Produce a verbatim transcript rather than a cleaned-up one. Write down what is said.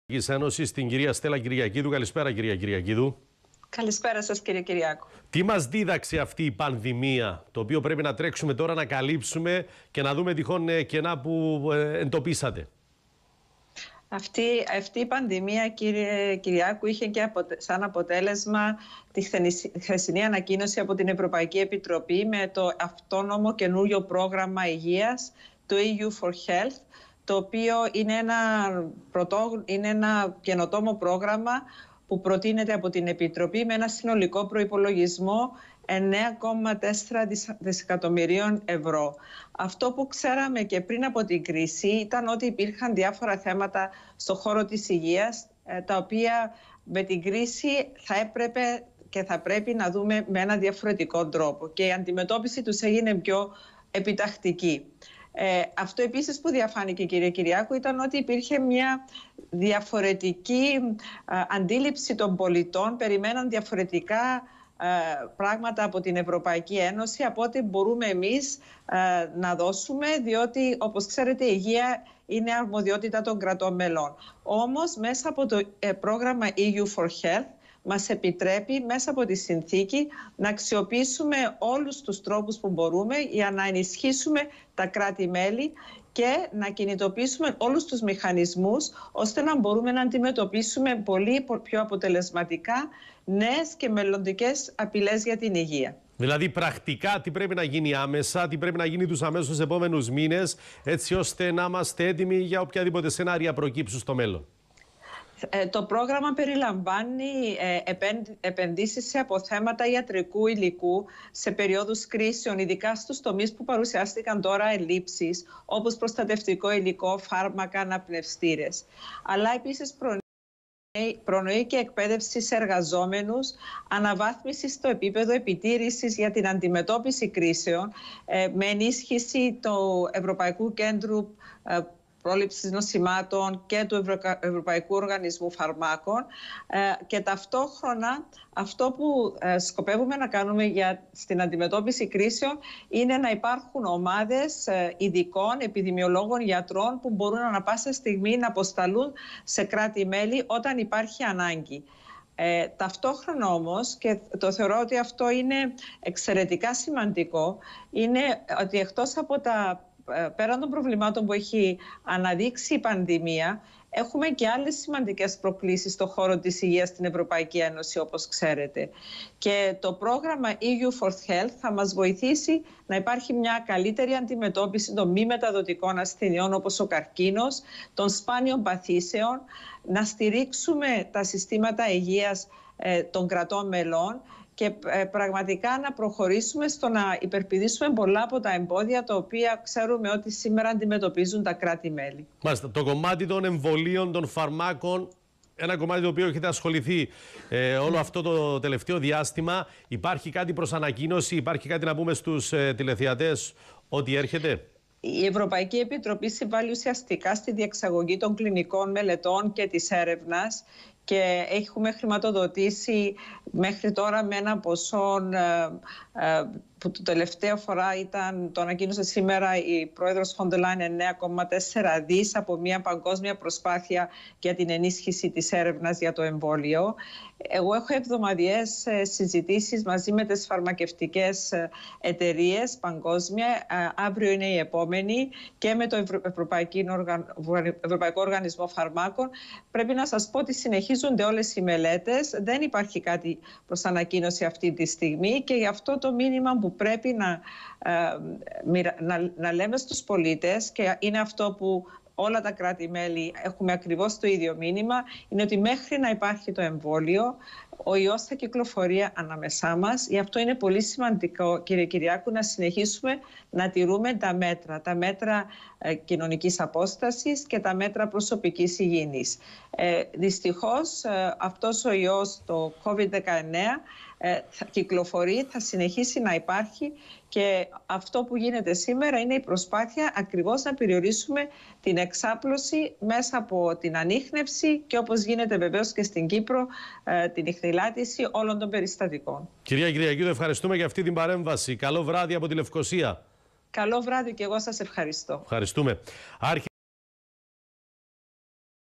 Ένωση, στην κυρία Στέλλα Κυριακίδου. Καλησπέρα, κυρία Κυριακίδου. Καλησπέρα σας, κύριε Κυριάκου. Τι μας δίδαξε αυτή η πανδημία, το οποίο πρέπει να τρέξουμε τώρα να καλύψουμε και να δούμε τυχόν κενά που εντοπίσατε? Αυτή, αυτή η πανδημία, κύριε Κυριάκου, είχε και αποτε, σαν αποτέλεσμα τη χθεσινή ανακοίνωση από την Ευρωπαϊκή Επιτροπή με το αυτόνομο καινούριο πρόγραμμα υγείας, το ι γιου φορ Health, το οποίο είναι ένα, πρωτό, είναι ένα καινοτόμο πρόγραμμα που προτείνεται από την Επιτροπή με ένα συνολικό προϋπολογισμό εννέα κόμμα τέσσερα δισεκατομμυρίων ευρώ. Αυτό που ξέραμε και πριν από την κρίση ήταν ότι υπήρχαν διάφορα θέματα στον χώρο της υγείας, τα οποία με την κρίση θα έπρεπε και θα πρέπει να δούμε με ένα διαφορετικό τρόπο. Και η αντιμετώπιση τους έγινε πιο επιτακτική. Ε, αυτό επίσης που διαφάνηκε, κύριε Κυριάκου, ήταν ότι υπήρχε μια διαφορετική α, αντίληψη των πολιτών, περιμέναν διαφορετικά α, πράγματα από την Ευρωπαϊκή Ένωση από ό,τι μπορούμε εμείς α, να δώσουμε, διότι όπως ξέρετε η υγεία είναι αρμοδιότητα των κρατών μελών. Όμως μέσα από το ε, πρόγραμμα ι γιου φορ Health μας επιτρέπει μέσα από τη συνθήκη να αξιοποιήσουμε όλους τους τρόπους που μπορούμε για να ενισχύσουμε τα κράτη-μέλη και να κινητοποιήσουμε όλους τους μηχανισμούς ώστε να μπορούμε να αντιμετωπίσουμε πολύ πιο αποτελεσματικά νέες και μελλοντικές απειλές για την υγεία. Δηλαδή πρακτικά τι πρέπει να γίνει άμεσα, τι πρέπει να γίνει τους αμέσως επόμενους μήνες, έτσι ώστε να είμαστε έτοιμοι για οποιαδήποτε σενάρια προκύψουν στο μέλλον? Το πρόγραμμα περιλαμβάνει επενδύσεις σε αποθέματα ιατρικού υλικού σε περίοδους κρίσεων, ειδικά στους τομείς που παρουσιάστηκαν τώρα ελλείψεις, όπως προστατευτικό υλικό, φάρμακα, αναπνευστήρες. Αλλά επίσης προνοεί και εκπαίδευση σε εργαζόμενους, αναβάθμιση στο επίπεδο επιτήρησης για την αντιμετώπιση κρίσεων, με ενίσχυση του Ευρωπαϊκού Κέντρου Πρόληψης Νοσημάτων και του Ευρωπαϊκού Οργανισμού Φαρμάκων, και ταυτόχρονα αυτό που σκοπεύουμε να κάνουμε για στην αντιμετώπιση κρίσεων είναι να υπάρχουν ομάδες ειδικών, επιδημιολόγων, γιατρών που μπορούν ανα πάσα στιγμή να αποσταλούν σε κράτη-μέλη όταν υπάρχει ανάγκη. Ε, ταυτόχρονα όμως, και το θεωρώ ότι αυτό είναι εξαιρετικά σημαντικό, είναι ότι εκτός από τα πέραν των προβλημάτων που έχει αναδείξει η πανδημία, έχουμε και άλλες σημαντικές προκλήσεις στον χώρο της υγείας στην Ευρωπαϊκή Ένωση, όπως ξέρετε. Και το πρόγραμμα ι γιου φορ Health θα μας βοηθήσει να υπάρχει μια καλύτερη αντιμετώπιση των μη μεταδοτικών ασθενειών, όπως ο καρκίνος, των σπάνιων παθήσεων, να στηρίξουμε τα συστήματα υγείας ε, των κρατών μελών και πραγματικά να προχωρήσουμε στο να υπερπηδήσουμε πολλά από τα εμπόδια τα οποία ξέρουμε ότι σήμερα αντιμετωπίζουν τα κράτη-μέλη. Μάλιστα, το κομμάτι των εμβολίων, των φαρμάκων, ένα κομμάτι το οποίο έχετε ασχοληθεί ε, όλο αυτό το τελευταίο διάστημα. Υπάρχει κάτι προς ανακοίνωση, υπάρχει κάτι να πούμε στους ε, τηλεθεατές ότι έρχεται? Η Ευρωπαϊκή Επιτροπή συμβάλλει ουσιαστικά στη διεξαγωγή των κλινικών μελετών και της έρευνας και έχουμε χρηματοδοτήσει μέχρι τώρα με ένα ποσό ε, ε, που το τελευταίο φορά ήταν, το ανακοίνωσε σήμερα η πρόεδρος Φοντερ Λάιεν, εννέα κόμμα τέσσερα δις από μια παγκόσμια προσπάθεια για την ενίσχυση της έρευνας για το εμβόλιο. Εγώ έχω εβδομαδιαίες συζητήσεις μαζί με τις φαρμακευτικές εταιρείες παγκόσμια. Αύριο είναι η επόμενη και με το Ευρωπαϊκό Οργανισμό Φαρμάκων. Πρέπει να σας πω ότι συνεχίζονται όλες οι μελέτες. Δεν υπάρχει κάτι προς ανακοίνωση αυτή τη στιγμή και γι' αυτό το μήνυμα που πρέπει να, να, να λέμε στους πολίτες, και είναι αυτό που όλα τα κράτη-μέλη έχουμε ακριβώς το ίδιο μήνυμα, είναι ότι μέχρι να υπάρχει το εμβόλιο, ο ιός θα κυκλοφορεί ανάμεσά μας. Γι' αυτό είναι πολύ σημαντικό, κύριε Κυριάκου, να συνεχίσουμε να τηρούμε τα μέτρα, τα μέτρα ε, κοινωνικής απόστασης και τα μέτρα προσωπικής υγιεινής. Ε, δυστυχώς, ε, αυτός ο ιός, το κόβιντ δεκαεννέα, ε, θα κυκλοφορεί, θα συνεχίσει να υπάρχει, και αυτό που γίνεται σήμερα είναι η προσπάθεια ακριβώς να περιορίσουμε την εξάπλωση μέσα από την ανίχνευση και, όπως γίνεται βεβαίως και στην Κύπρο, ε, την ιχνηλάτηση όλων των περιστατικών. Κυρία Κυριακίδου, ευχαριστούμε για αυτή την παρέμβαση. Καλό βράδυ από τη Λευκοσία. Καλό βράδυ και εγώ σας ευχαριστώ. Ευχαριστούμε.